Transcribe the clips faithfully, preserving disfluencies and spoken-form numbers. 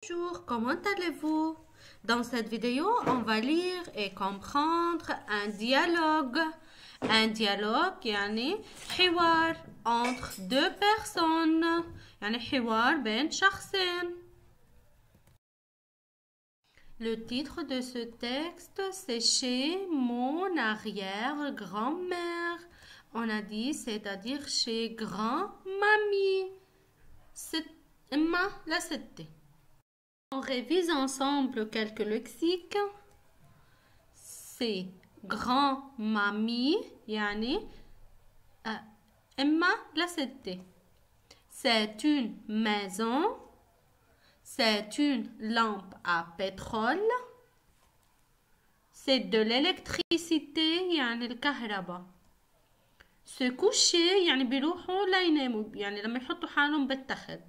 Bonjour, comment allez-vous? Dans cette vidéo, on va lire et comprendre un dialogue. Un dialogue يعني حوار entre deux personnes. يعني حوار بين شخصين. Le titre de ce texte, c'est Chez mon arrière-grand-mère. On a dit, c'est-à-dire chez grand-mamie. C'est Emma la ستة. On révise ensemble quelques lexiques. C'est grand-mamie, يعني Emma la ستة. C'est une maison. C'est une lampe à pétrole. C'est de l'électricité يعني الكهرباء. Se coucher يعني بيروحوا ليناموا يعني لما يحطوا حالهم بالتخت.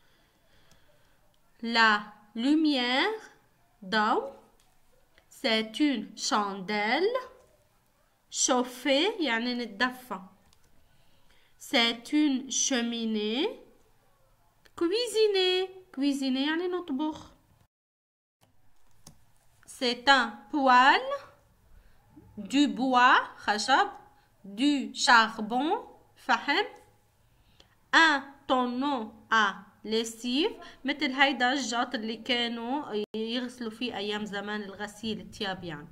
La lumière ضوء. C'est une chandelle. Chauffer يعني نتدفى. C'est une cheminée. Cuisiner. Cuisiner يعني نطبخ. C'est un poêle. Du bois خشب. Du charbon فحم. Un tonneau à lessive مثل هيدا الجاط اللي كانوا يغسلوا فيه أيام زمان الغسيل التياب يعني.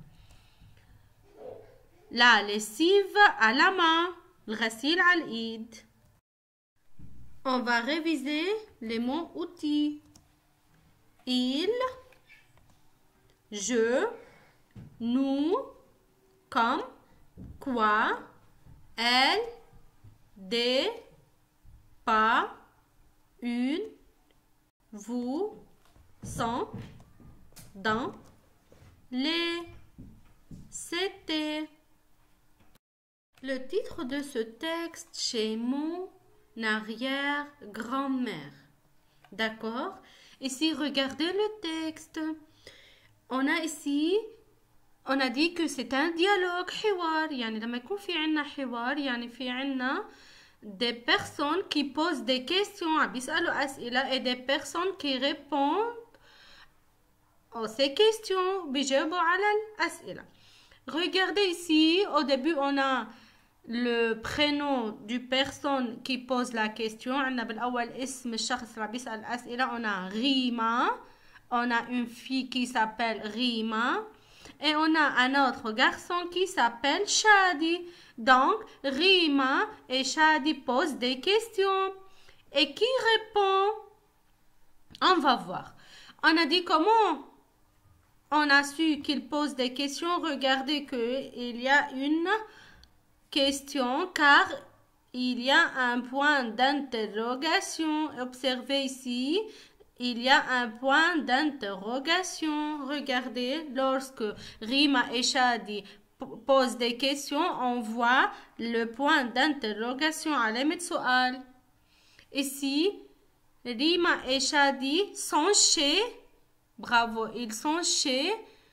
La lessive à la main الغسيل على الإيد. On va réviser les mots outils. Il, je, nous, comme, quoi, elle, des, pas, une, vous, sont, dans, les, c'était. Le titre de ce texte, chez mon arrière-grand-mère. D'accord? Ici, regardez le texte. On a ici, on a dit que c'est un dialogue, حوار. يعني لما يكون في عنا حوار يعني في عنا des personnes qui posent des questions, عم بيسألوا أسئلة, et des personnes qui répondent à ces questions, بيجاوبوا على الأسئلة. Regardez ici, au début on a le prénom du personne qui pose la question. عندنا بالأول اسم الشخص اللي عم بيسأل الأسئلة. On a Rima. On a une fille qui s'appelle Rima. Et on a un autre garçon qui s'appelle Shadi. Donc, Rima et Shadi posent des questions. Et qui répond? On va voir. On a dit comment on a su qu'il pose des questions. Regardez qu'il y a une question car il y a un point d'interrogation. Observez ici, il y a un point d'interrogation. Regardez, lorsque Rima et Shadi posent des questions, on voit le point d'interrogation. علامة سؤال. Ici, Rima et Shadi sont chez, bravo, ils sont chez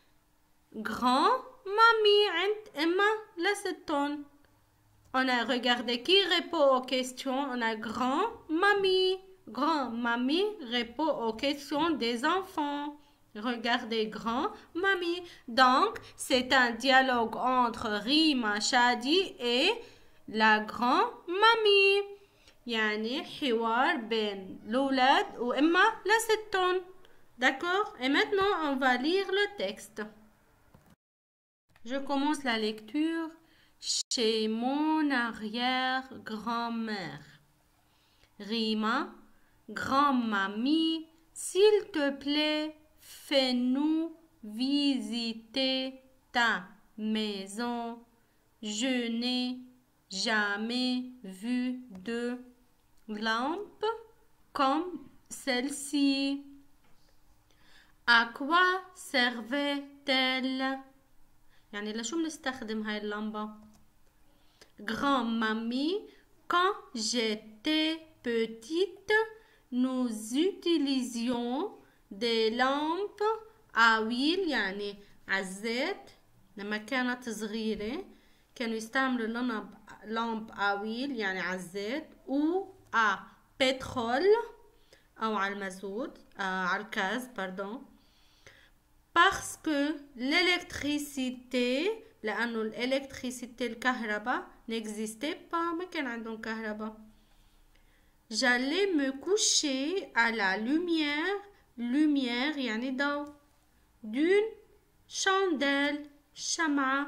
grand-mamie عند Emma la ستون. On a regardé qui répond aux questions. On a grand-mamie. Grand-mamie répond aux questions des enfants. Regardez grand-mamie. Donc, c'est un dialogue entre Rima, Shadi et la grand-mamie. يعني حوار بين الأولاد وإما la ستون. D'accord? Et maintenant, on va lire le texte. Je commence la lecture. Chez mon arrière-grand-mère. Rima, grand-mamie, s'il te plaît, fais-nous visiter ta maison. Je n'ai jamais vu de lampe comme celle-ci. À quoi servait-elle? يعني لشو بنستخدم هاي اللمبة؟ Grand-mamie, quand j'étais petite, nous utilisions des lampes à huile يعني عزات. لما كانت صغيرة كانوا يستعملوا لامب à huile يعني عزات ou à pétrole أو على المازوت آه على الكاز باردون. parce que l'électricité لأنه الإلكتريسيتي الكهرباء n'existait pas ما كان عندهم كهرباء. j'allais me coucher à la lumière lumière يعني ضوء d'une chandelle شمعة.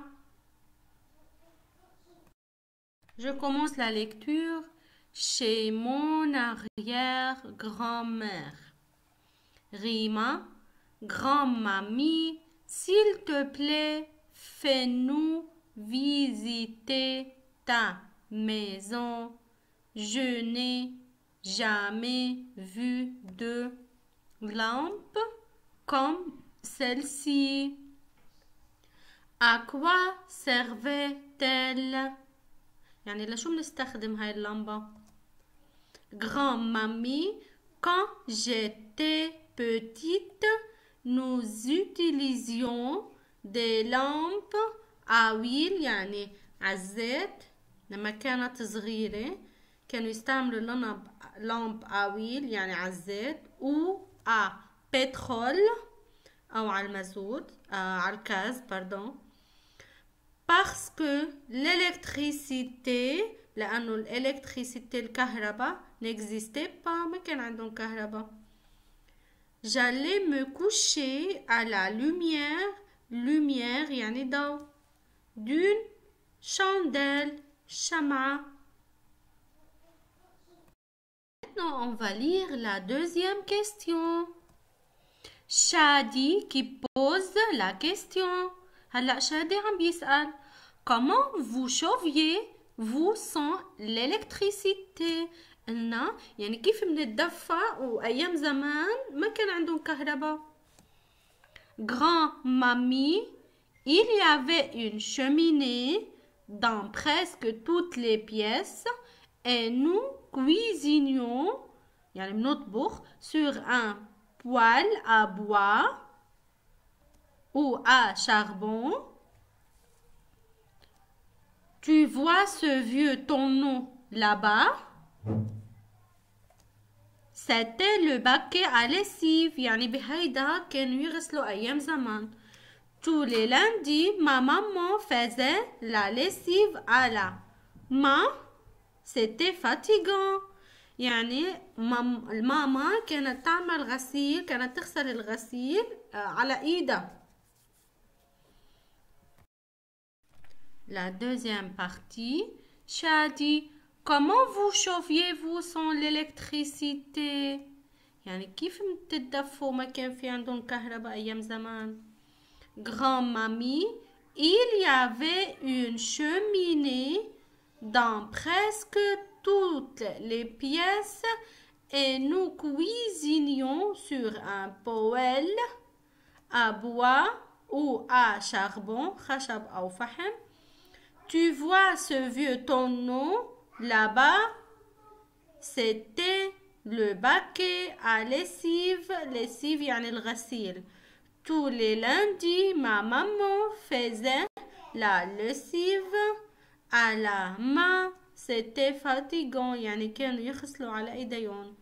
Je commence la lecture. Chez mon arrière-grand-mère. Rima, grand-mamie, s'il te plaît, fais-nous visiter ta maison. Je n'ai jamais vu de lampe comme celle-ci. À quoi servait-elle? يعني لشو بنستخدم هاي اللمبة؟ Grand-mamie, quand j'étais petite, nous utilisions des lampes à huile يعني عزيت. لما كانت صغيرة كانوا يستعملوا لمب لامب à huile يعني عزيت ou à pétrole أو على المازوت آه على الكاز باردون. parce que l'électricité لأنه الإلكتريسيتي الكهرباء n'existait pas ما كان عندهم كهرباء. j'allais me coucher à la lumière lumière يعني ضوء d'une chandelle شمعة. Maintenant on va lire la deuxième question. Shadi qui pose la question. هلا شادي عم بيسأل comment vous chauffiez vous sans l'électricité. قلنا يعني كيف بنتدفى وأيام زمان ما كان عندهم كهرباء. Grand-mamie, il y avait une cheminée dans presque toutes les pièces et nous cuisinions يعني بنطبخ sur un poêle à bois ou à charbon. Tu vois ce vieux tonneau là-bas? C'était le baquet à lessive يعني بهيدا كانوا يغسلوا أيام زمان. Tous les lundis, ma maman faisait la lessive à la main. C'était fatigant. يعني مام الماما كانت تعمل غسيل كانت تغسل الغسيل على إيدها. La deuxième partie, Shadi, comment vous chauffiez-vous sans l'électricité? يعني كيف بتتدفوا ما كان في عندهم كهرباء أيام زمان. Grand-mamie, il y avait une cheminée dans presque toutes les pièces et nous cuisinions sur un poêle à bois ou à charbon, خشب أو فحم. Tu vois ce vieux tonneau là-bas? C'était le baquet à lessive. Lessive يعني الغسيل. Tous les lundis, ma maman faisait la lessive à la main. C'était fatigant يعني كانوا يغسلوا على ايديهم.